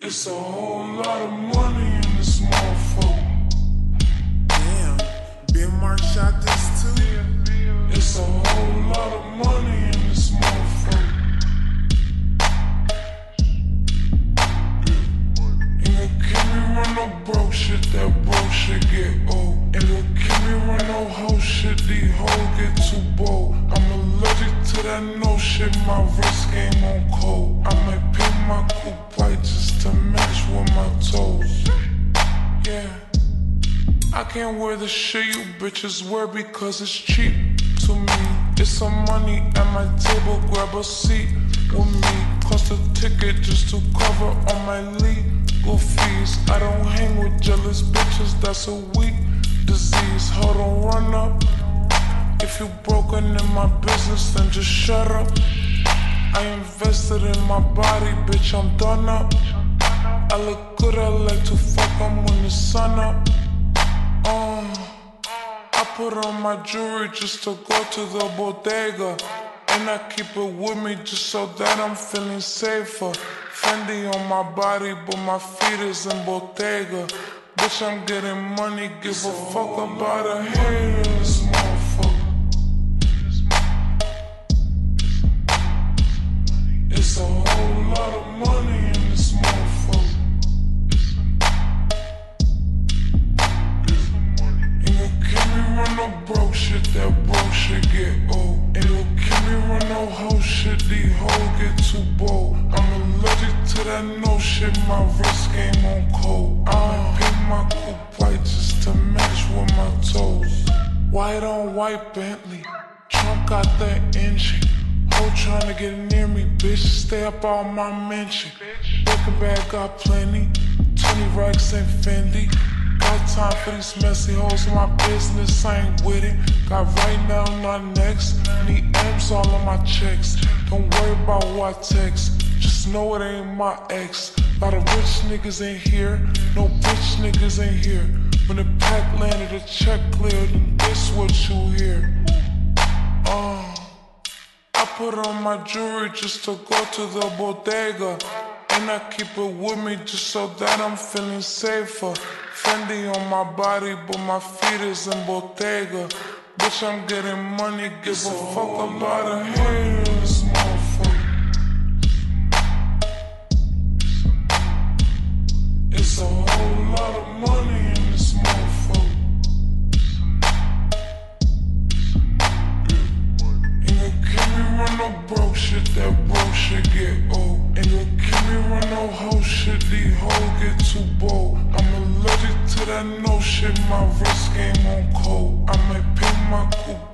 It's a whole lot of money in this motherfucker. Damn, Ben Mark shot this too. It's a whole lot of money in this motherfucker. Ain't gon' keep me run no broke shit, that broke shit get old. Ain't gon' keep me run no hoe shit, these hoes get too bold. I'm allergic to that no shit, my wrist game on cold. I might paint my coupe white just to match with my toes. Yeah, I can't wear the shit you bitches wear because it's cheap to me. It's some money at my table, grab a seat with me. Cost a ticket just to cover all my legal fees. I don't hang with jealous bitches, that's a weak disease. Hold on, run up. If you broken in my business, then just shut up. I invested in my body, bitch, I'm done up. I look good, I like to fuck 'em when the sun up. I put on my jewelry just to go to the bodega, and I keep it with me just so that I'm feeling safer. Fendi on my body, but my feet is in Bottega. Bitch, I'm getting money, give a fuck about a hater in this motherfucker. It's a whole lot of money in this motherfucker. Ain't gon' keep me run no broke shit, that broke shit get old. Ain't gon' keep me run no hoe shit, these hoes get too bold. I'm allergic to that no shit, my wrist game on cold. I might paint my coupe white just to match with my toes. White on white Bentley, trunk got that engine. Hoe tryna get near me, bitch, stay up on my mention. Breaking bag got plenty, 20 racks and Fendi. Got time for these messy hoes in my business, I ain't with it. Got right now, not next. Need M's all on my checks. Don't worry about who I text, just know it ain't my ex. Lot of rich niggas ain't here, no bitch niggas ain't here. When the pack landed, the check cleared, and this what you hear. I put on my jewelry just to go to the bodega, and I keep it with me just so that I'm feeling safer. Fendi on my body, but my feet is in Bottega. Bitch, I'm getting money, give a fuck about a hater in this motherfucker. It's a whole lot of money in this motherfucker. Ain't gon' keep me run no broke shit, that broke shit get old. Ain't gon' keep me run no hoe shit, these hoes get too bold. I'm allergic to that no shit, my wrist game on cold. I might paint my coupe